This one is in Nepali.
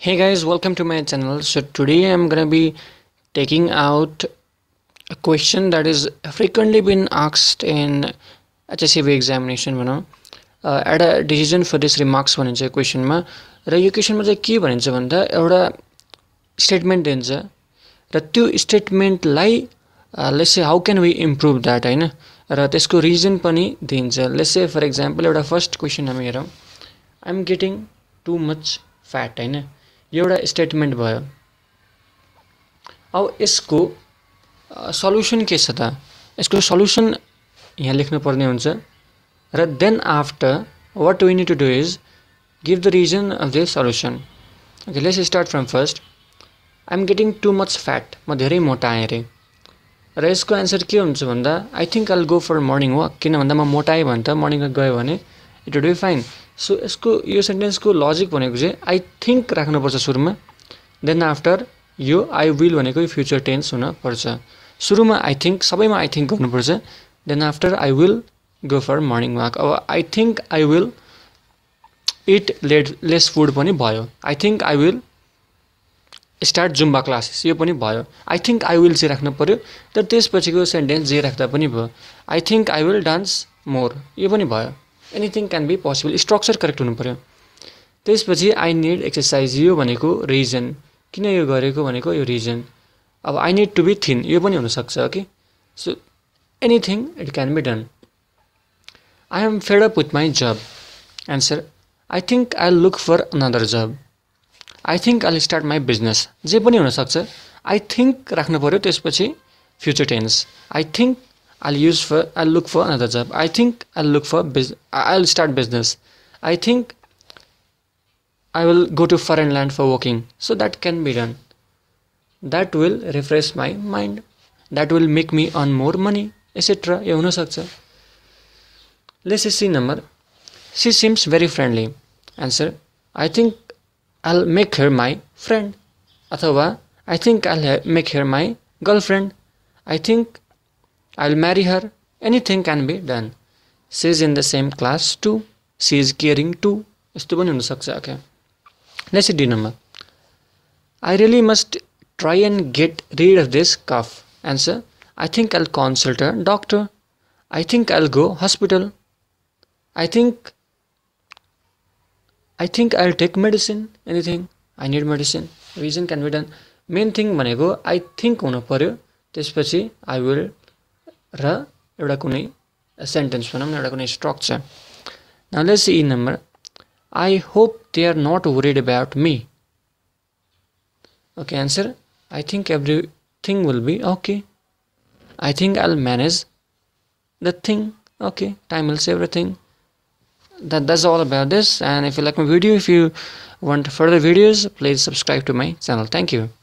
Hey guys, welcome to my channel. So today I'm gonna be taking out a question that is frequently been asked in HSEB examination add a decision for this remarks भनिन्छ question मा र यो question मा चाहिँ के भनिन्छ भन्दा एउटा statement दिन्छ र त्यो statement लाई let's say how can we improve that हैन र त्यसको reason पनि दिन्छ. Let's say for example एउटा first question हामी हेरौं. I'm getting too much fat हैन एउटा स्टेटमेन्ट भयो. अब यसको सल्युसन के छ त? यसको सल्युसन यहाँ लेख्नु पर्ने हुन्छ र then after what we need to do is give the reason of the solution. Okay, let's start from first. I am getting too much fat. म धेरै मोटाएँ रे. र यसको आन्सर के हुन्छ भन्दा I think I will go for morning walk. किन भन्दा म मोटाएँ भने त मर्निङ वक गयो भने it will be fine. So यसको यो सेन्टेन्सको लजिक भनेको चाहिँ आई थिंक राख्नुपर्छ सुरुमा, देन आफ्टर यो आई विल भनेको फ्युचर टेन्स हुन पर्छ. सुरुमा आई थिंक, सबैमा आई थिंक गर्नुपर्छ, then after I will go for morning walk. अब I think I will eat less food पनि भयो. I think I will start Zumba classes यो पनि भयो. आई थिंक आई विल चाहिँ राख्नु पर्यो, तर त्यसपछिको सेन्टेन्स जे राख्दा पनि भयो. I think I will dance more यो पनि भयो. Anything can be possible. Structure correct हुनु पर्यो. त्यसपछि आई निड एक्सरसाइज यो भनेको रिजन, किन यो गरेको भनेको यो रिजन. अब I need to be thin यो पनि हुनसक्छ. Okay, so anything it can be done. I am fed up with my job. Answer I think I look for another job. I think I start my business जे पनि हुनसक्छ. आई थिंक राख्नु पर्यो, त्यसपछि future tense. I think I'll look for another job. I think I'll start business. I think I will go to foreign land for working. So that can be done. That will refresh my mind. That will make me earn more money, etc. यो हुन सक्छ. Let's see number. She seems very friendly. Answer I think I'll make her my friend. अथवा I think I'll make her my girlfriend. I think I'll marry her. Anything can be done. She is in the same class too. She is caring too. यस्तो पनि हुन सक्छ. Okay, let's see D number. I really must try and get rid of this cough. Answer I think I'll consult a doctor. I think I'll go hospital. I think I'll take medicine. Anything, I need medicine. Reason can be done. Main thing भनेको I think हुनु पर्यो, त्यसपछि I will र एउटा कुनै सेन्टेन्स भनौँ न, एउटा कुनै structure. Now let's see number. I hope they are not worried about me. Okay, answer I think everything will be okay. I think I will manage the thing. Okay, time will say everything. That's all about this. And if you like my video, if you want further videos, please subscribe to my channel. Thank you.